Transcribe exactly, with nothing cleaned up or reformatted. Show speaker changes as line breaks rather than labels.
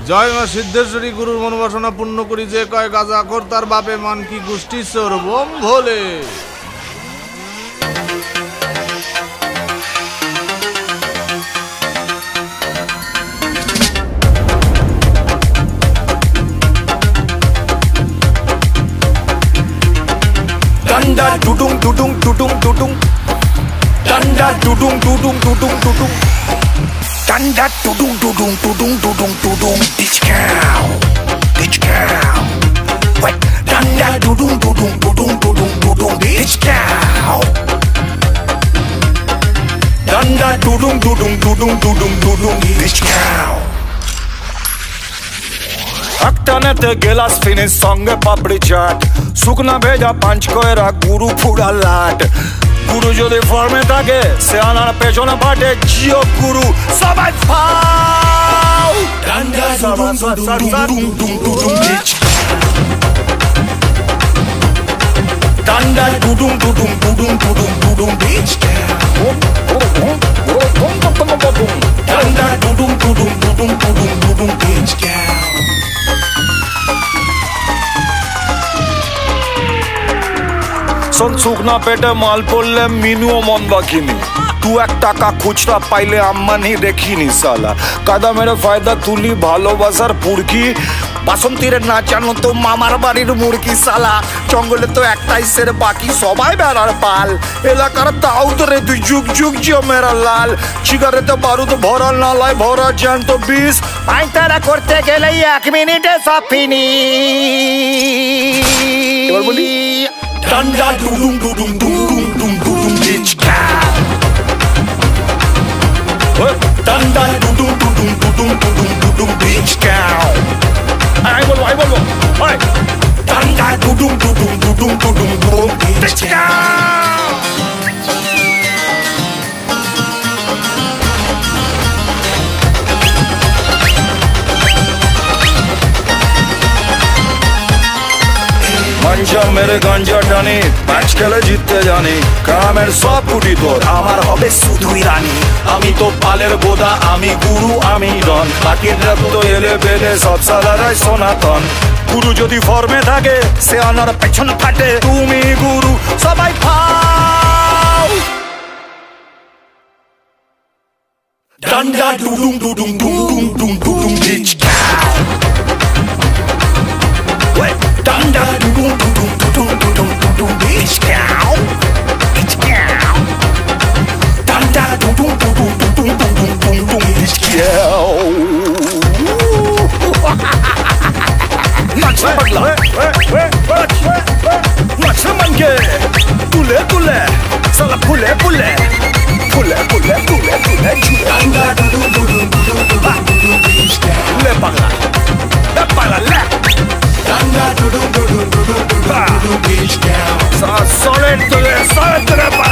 জয় মা সিদ্ধেশ্বরী গুরুর মনোবাসনা পূর্ণ করি যে কয় গাজা কর তার বাপে মান কি গোষ্ঠী চোর বোম ভোলে।
Danda Tudung Tudung Tudung Tudung Danda Tudung Tudung Tudung Tudung Danda Tudung Tudung Tudung Tudung Tudung Dhichkeo Dhichkeo Wait Danda Tudung Tudung Tudung Tudung Tudung Dhichkeo Danda Tudung Tudung Tudung Tudung Tudung Dhichkeo একটানেতে গেলাস finish সঙ্গে পাপড়ি চাট শুকনা ভেজা পাঁচ কয়রা গুরু ফুড়া লাট গুরু যদি ফর্মে থাকে সে আনার পেছনে পাটে জিও গুরু সবাই ফাও ডান্ডা দুদুং দুদুং দুদুং দুদুং ডান্ডা দুদুং দুদুং দুদুং দুদুং দুদুং ডান্ডা দুদুং দুদুং দুদুং দুদুং দুদুং শুকনা পেটে মাল পড়লে মিনুও মন বাকিনি দু এক টাকা খুচরা পাইলে আম্মানি দেখিনি সালা কাদা মেরে ফায়দা তুলি ভালোবাসার পুরকি বাসন্তীর না জানো তো মামার বাড়ির মুরগি সালা জঙ্গলে তো একটাই সের বাকি সবাই বেড়ার পাল এলাকার দাউদ রে তুই যুগ যুগ জিও মেরা লাল সিগারেতে বারুদ ভরা নালায় ভরা জ্যান্ত বিষ পাইতারা করতে গেলে এক মিনিটে সব ফিনি এবার বলি Danda Tudung Tudung Tudung Tudung Tudung Dhichkeo Danda Tudung Tudung Tudung Tudung Tudung Dhichkeo Ay bolbo ay bolbo ay Danda Tudung Tudung Tudung Tudung Tudung Dhichkeo গাঞ্জা মেরে গাঞ্জা টানি ম্যাচ খেলে জিততে জানি গ্রামের সব কুটি তোর আমার হবে শুধুই রানী আমি তো পালের বোদা আমি গুরু আমি ডন বাকির তো এলে বেলে সব সালারাই সনাতন গুরু যদি ফর্মে থাকে সে আনার পেছন ফাটে তুমি গুরু সবাই ফাও ডান্ডা দুদুং দুদুং দুদুং দুদুং দুদুং Dhichkeo Danda Tudung Tudung Tudung Tudung Tudung Dhichkeo Dhichkeo Danda Tudung Tudung Tudung Tudung Tudung Dhichkeo Maitra bagla Maitra mange Tule tule Sala pule pule Pule pule pule pule Danda Tudung Tudung Tudung Tudung Dhichkeo Le bagla Le bagla le Danda Tudung Tudung Tudung Tudung Dhichkeo Solid to the solid to the